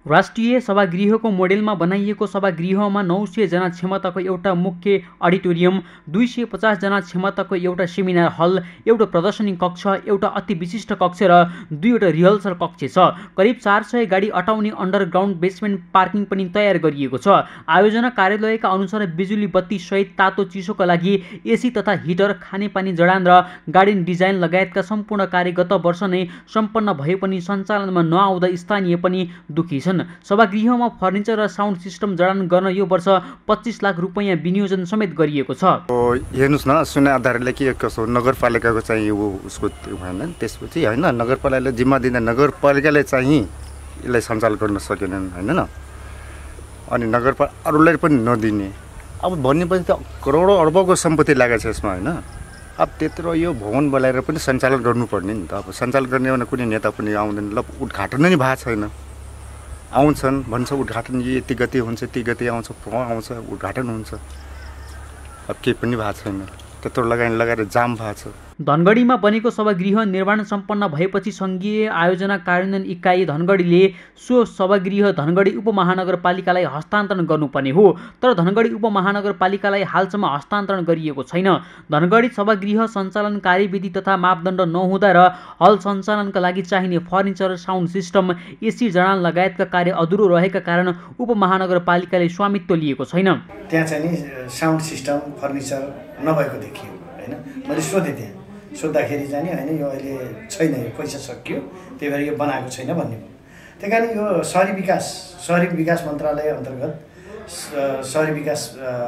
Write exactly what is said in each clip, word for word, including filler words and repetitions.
राष्ट्रिय सभागृहको मोडेलमा बनाइएको सभागृहमा नौ सय जना क्षमताको एउटा मुख्य अडिटोरियम, दुई सय पचास जना क्षमताको एउटा सेमिनार हल, एउटा प्रदर्शनी कक्ष, एउटा अति विशिष्ट कक्ष र दुईवटा रिहर्सल कक्ष छ। करिब चार सय गाडी अटाउने अन्डरग्राउन्ड बेसमेन्ट पार्किङ पनि तयार गरिएको छ। आयोजना कार्यालयका अनुसार बिजुली बत्ती सहित तातो चिसोका लागि एसी तथा हिटर, खानेपानी जडान र गार्डन डिजाइन लगायतका सम्पूर्ण कार्य गत वर्ष नै सम्पन्न भए पनि सञ्चालनमा नआउँदा स्थानीय पनि दुखी छन्। सभागृहमा फर्निचर र साउन्ड सिस्टम जडान गर्न यो वर्ष पच्चीस लाख रुपैयाँ विनियोजन समेत गरिएको छ। हेर्नुस् न, सुने आधारले के कसो नगरपालिकाको चाहिँ उसको भएन, त्यसपछि होइन नगरपालिकाले जिम्मा दिँदा नगरपालिकाले चाहिँ यसलाई सञ्चालन गर्न सकेनन् होइन न, अनि नगरपालिका अरूलाई पनि नदिने। अब भनेपछि त करोडौँ अर्बको सम्पत्ति लागेको छ यसमा होइन। अब त्यत्रो यो भवन बोलाएर पनि सञ्चालन गर्नुपर्ने नि त। अब सञ्चालन गर्ने भने कुनै नेता पनि आउँदैन। ल उद्घाटन नै भएको छैन, आउँछन् भन्छ उद्घाटन यति गति हुन्छ, ती गति आउँछ, आउँछ उद्घाटन हुन्छ। अब केही पनि भएको छैन, त्यत्रो लगानी लगाएर जाम भएको छ। धनगढीमा बनेको सभागृह निर्माण सम्पन्न भएपछि सङ्घीय आयोजना कार्यान्वयन इकाइ धनगढीले सो सभागृह धनगढी उपमहानगरपालिकालाई हस्तान्तरण गर्नुपर्ने हो, तर धनगढी उपमहानगरपालिकालाई हालसम्म हस्तान्तरण गरिएको छैन। धनगढी सभागृह सञ्चालन कार्यविधि तथा मापदण्ड नहुँदा र हल सञ्चालनका लागि चाहिने फर्निचर, साउन्ड सिस्टम, एसी जडान लगायतका कार्य अधुरो रहेका कारण उपमहानगरपालिकाले स्वामित्व लिएको छैन। त्यहाँ चाहिँ नि साउन्ड सिस्टम, फर्निचर नभएको देखियो होइन। मैले सोधेँ त्यहाँ, सोद्धाखेरि चाहिँ नि होइन यो अहिले छैन, यो पैसा सकियो, त्यही भएर यो बनाएको छैन भन्ने भयो। त्यही कारण यो सहरी विकास सहरी विकास मन्त्रालय अन्तर्गत सहरी विकास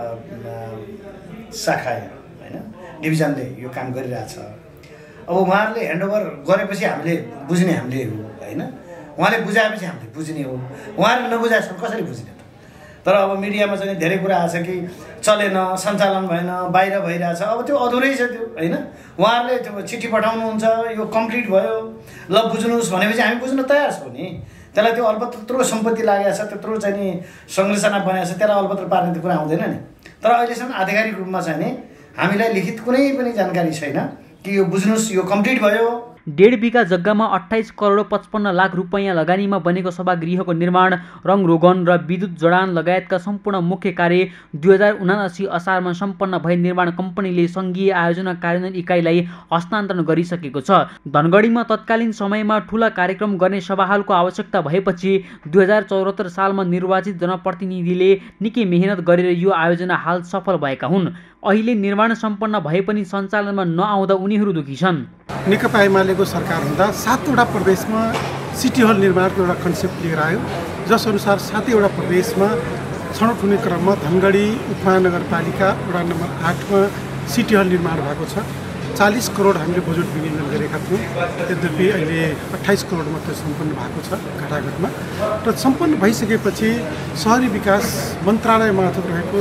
शाखा होइन डिभिजनले यो काम गरिरहेछ। अब उहाँहरूले ह्यान्डओभर गरेपछि हामीले बुझ्ने हामीले हो होइन, उहाँले बुझाएपछि हामीले बुझ्ने हो। उहाँहरूले नबुझाएसम्म कसरी बुझ्ने? तर अब मिडियामा चाहिँ धेरै कुरा आएको छ कि चलेन, सञ्चालन भएन, बाहिर भइरहेछ। अब त्यो अधुरै छ त्यो होइन। उहाँहरूले त्यो चिठी पठाउनुहुन्छ, यो कम्प्लिट भयो, ल बुझ्नुहोस् भनेपछि हामी बुझ्न तयार छौँ नि। त्यसलाई त्यो अल्पत्र त्यत्रो सम्पत्ति लागेको छ, त्यत्रो चाहिँ नि संरचना बनाएको छ, त्यसलाई अल्पत्र पार्ने त कुरा आउँदैन नि। तर अहिलेसम्म आधिकारिक रूपमा चाहिँ नि हामीलाई लिखित कुनै पनि जानकारी छैन कि यो बुझ्नुहोस् यो कम्प्लिट भयो। डेढ बिघा जग्गामा अठाइस करोड पचपन्न लाख रुपैयाँ लगानीमा बनेको सभागृहको निर्माण, रङरोगन र विद्युत जडान लगायतका सम्पूर्ण मुख्य कार्य दुई हजार उनासी असारमा सम्पन्न भए निर्माण कम्पनीले सङ्घीय आयोजना कार्यान्वयन इकाइलाई हस्तान्तरण गरिसकेको छ। धनगढीमा तत्कालीन समयमा ठुला कार्यक्रम गर्ने सभाहालको आवश्यकता भएपछि दुई हजार चौहत्तर सालमा निर्वाचित जनप्रतिनिधिले निकै मेहनत गरेर यो आयोजना हाल सफल भएका हुन्। अहिले निर्माण सम्पन्न भए पनि सञ्चालनमा नआउँदा उनीहरू दुखी छन्। नेकपा एमालेको सरकार हुँदा सातवटा प्रदेशमा सिटी हल निर्माणको एउटा कन्सेप्ट लिएर आयो, जसअनुसार सातैवटा प्रदेशमा छनौट हुने क्रममा धनगढी उपमहानगरपालिका वडा नम्बर आठमा सिटी हल निर्माण भएको छ। चालिस करोड हामीले बजेट विनियोजन गरेका थियौँ, यद्यपि अहिले अट्ठाइस करोड मात्रै सम्पन्न भएको छ घटाघटमा। र सम्पन्न भइसकेपछि सहरी विकास मन्त्रालय मार्फत रहेको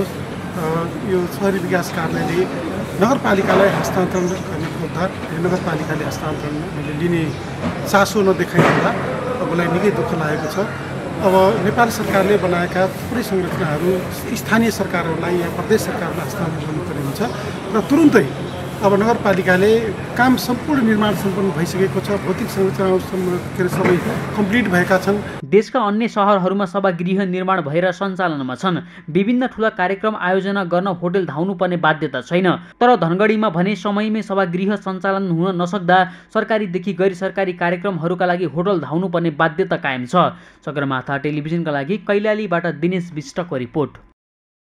यो सहरी विकास कार्यालयले नगरपालिकालाई हस्तान्तरण गर्ने खोज्दा नगरपालिकाले हस्तान्तरण लिने चासो नदेखाइँदा अबलाई निकै दुःख लागेको छ। अब नेपाल सरकारले बनाएका थुप्रै संरचनाहरू स्थानीय सरकारहरूलाई या प्रदेश सरकारलाई हस्तान्तरण गर्नुपर्ने हुन्छ र तुरुन्तै अब नगरपालिकाले काम सम्पूर्ण निर्माण सम्पन्न भइसकेको छ। भौतिक संरचनासम्म के अरे सबै कम्प्लिट भएका छन्। देशका अन्य सहरहरूमा सभागृह निर्माण भएर सञ्चालनमा छन्। विभिन्न ठुला कार्यक्रम आयोजना गर्न होटल धाउनुपर्ने बाध्यता छैन, तर धनगढीमा भने समयमै सभागृह सञ्चालन हुन नसक्दा सरकारीदेखि गैर सरकारी कार्यक्रमहरूका लागि होटल धाउनुपर्ने बाध्यता कायम छ। सगरमाथा टेलिभिजनका लागि कैलालीबाट दिनेश विष्टको रिपोर्ट।